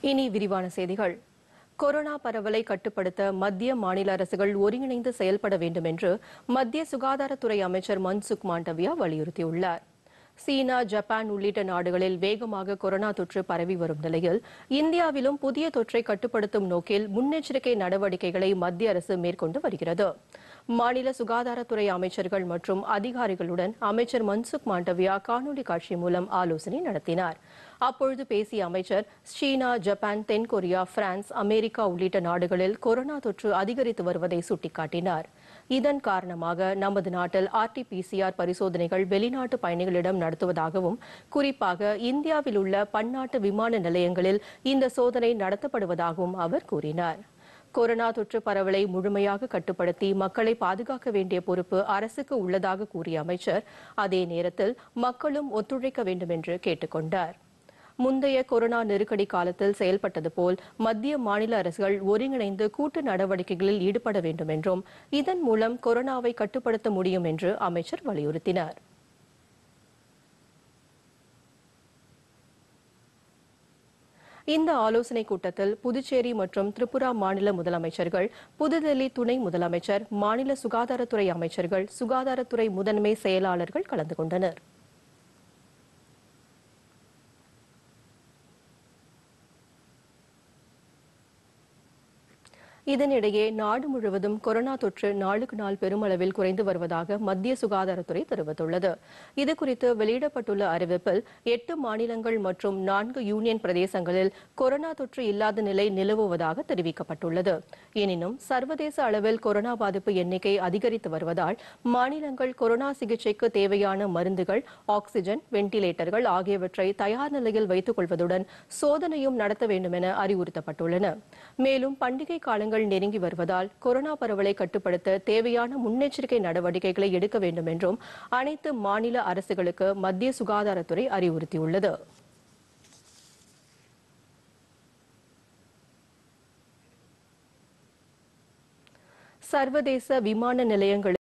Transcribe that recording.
இனி விரிவான செய்திகள். கொரோனா பரவலை கட்டுப்படுத்த மத்திய மாநில அரசுகள் ஒருங்கிணைந்து செயல்பட வேண்டும் என்று மத்திய சுகாதாரத்துறை அமைச்சர் மன்சுக் மாண்டவியா வலியுறுத்தியுள்ளார். சீனா, ஜப்பான் உள்ளிட்ட நாடுகளில் வேகமாக கொரோனா தொற்று பரவி வரும் நிலையில் இந்தியாவிலும் புதிய தொற்றை கட்டுப்படுத்தும் நோக்கில் முன்னெச்சரிக்கை நடவடிக்கைகளை மத்திய அரசு மேற்கொண்டு வருகிறது. மாநில சுகாதாரத்துறை அமைச்சர்கள் மற்றும் அதிகாரிகளுடன் அமைச்சர் மன்சுக் மாண்டவியா காணொலி காட்சி மூலம் ஆலோசனை நடத்தினார். அப்பொழுது பேசிய அமைச்சர், சீனா, ஜப்பான், தென்கொரியா, பிரான்ஸ், அமெரிக்கா உள்ளிட்ட நாடுகளில் கொரோனா தொற்று அதிகரித்து வருவதை சுட்டிக்காட்டினார். இதன் காரணமாக நமது நாட்டில் RT-PCR பரிசோதனைகள் வெளிநாட்டு பயணிகளிடம் நடத்துவதாகவும், குறிப்பாக இந்தியாவில் உள்ள பன்னாட்டு விமான நிலையங்களில் இந்த சோதனை நடத்தப்படுவதாகவும் அவர் கூறினார். கொரோனா தொற்று பரவலை முழுமையாக கட்டுப்படுத்தி மக்களை பாதுகாக்க வேண்டிய பொறுப்பு அரசுக்கு உள்ளதாக கூறிய அமைச்சர், அதே நேரத்தில் மக்களும் ஒத்துழைக்க வேண்டும் என்று கேட்டுக் கொண்டார். முந்தைய கொரோனா நெருக்கடி காலத்தில் செயல்பட்டது போல் மத்திய மாநில அரசுகள் ஒருங்கிணைந்து கூட்டு நடவடிக்கைகளில் ஈடுபட வேண்டும் என்றும், இதன் மூலம் கொரோனாவை கட்டுப்படுத்த முடியும் என்று அமைச்சர் வலியுறுத்தினார். இந்த ஆலோசனைக் கூட்டத்தில் புதுச்சேரி மற்றும் திரிபுரா மாநில முதலமைச்சர்கள், புதுதில்லி துணை முதலமைச்சர், மாநில சுகாதாரத்துறை அமைச்சர்கள், சுகாதாரத்துறை முதன்மை செயலாளர்கள் கலந்து கொண்டனர். இதனிடையே நாடு முழுவதும் கொரோனா தொற்று நாளுக்கு நாள் பெருமளவில் குறைந்து வருவதாக மத்திய சுகாதாரத்துறை தெரிவித்துள்ளது. இதுகுறித்து வெளியிடப்பட்டுள்ள அறிவிப்பில் 8 மாநிலங்கள் மற்றும் 4 யூனியன் பிரதேசங்களில் கொரோனா தொற்று இல்லாத நிலை நிலவுவதாக தெரிவிக்கப்பட்டுள்ளது. எனினும் சர்வதேச அளவில் கொரோனா பாதிப்பு எண்ணிக்கை அதிகரித்து வருவதால் மாநிலங்கள் கொரோனா சிகிச்சைக்கு தேவையான மருந்துகள், ஆக்ஸிஜன், வெண்டிலேட்டர்கள் ஆகியவற்றை தயார் நிலையில் வைத்துக் கொள்வதுடன் சோதனையும் நடத்த வேண்டும் என அறிவுறுத்தப்பட்டுள்ளன. மேலும் பண்டிகை காலங்கள் நெருங்கி வருவதால் கொரோனா பரவலை கட்டுப்படுத்த தேவையான முன்னெச்சரிக்கை நடவடிக்கைகளை எடுக்க வேண்டும் என்றும் அனைத்து மாநில அரசுகளுக்கு மத்திய சுகாதாரத்துறை அறிவுறுத்தியுள்ளது. சர்வதேச விமான நிலையங்களில்